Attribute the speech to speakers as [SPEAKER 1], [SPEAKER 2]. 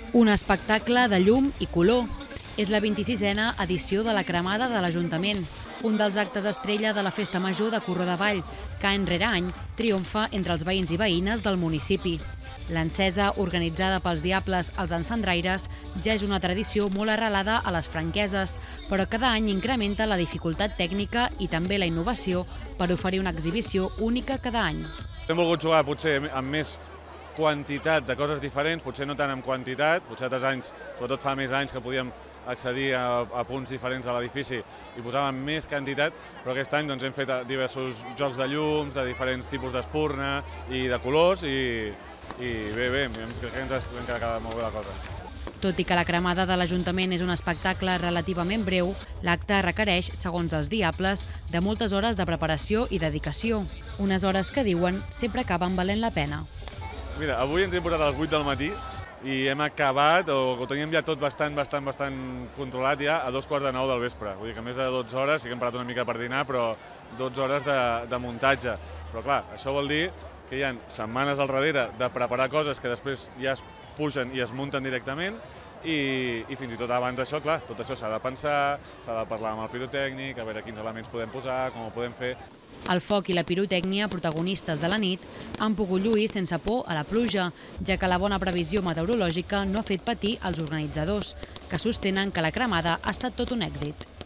[SPEAKER 1] Un espectacle de llum i color. És la 26a edició de la Cremada de l'Ajuntament, un dels actes estrella de la Festa Major de Corró de Vall, que any rere any triomfa entre els veïns i veïnes del municipi. L'encesa, organitzada pels Diables als Encendraires, ja és una tradició molt arrelada a les franqueses, però cada any incrementa la dificultat tècnica i també la innovació per oferir una exhibició única cada any.
[SPEAKER 2] Hem volgut jugar potser amb més quantitat de coses diferents, potser no tant en quantitat, potser altres anys, sobretot fa més anys que podíem accedir a punts diferents de l'edifici i posàvem més quantitat, però aquest any hem fet diversos jocs de llums, de diferents tipus d'espurna i de colors i bé, crec que ens ha quedat molt bé la cosa.
[SPEAKER 1] Tot i que la Cremada de l'Ajuntament és un espectacle relativament breu, l'acte requereix, segons els Diables, de moltes hores de preparació i dedicació. Unes hores que diuen sempre acaben valent la pena.
[SPEAKER 2] Mira, avui ens hem posat a les 8 del matí i hem acabat, o ho teníem ja tot bastant controlat ja a 8:45 del vespre. Vull dir que més de 12 hores, sí que hem parat una mica per dinar, però 12 hores de muntatge. Però clar, això vol dir que hi ha setmanes al darrere de preparar coses que després ja es pugen i es munten directament i fins i tot abans d'això, clar, tot això s'ha de pensar, s'ha de parlar amb el pirotècnic, a veure quins elements podem posar, com ho podem fer.
[SPEAKER 1] El foc i la pirotècnia, protagonistes de la nit, han pogut lluir sense por a la pluja, ja que la bona previsió meteorològica no ha fet patir els organitzadors, que sostenen que la cremada ha estat tot un èxit.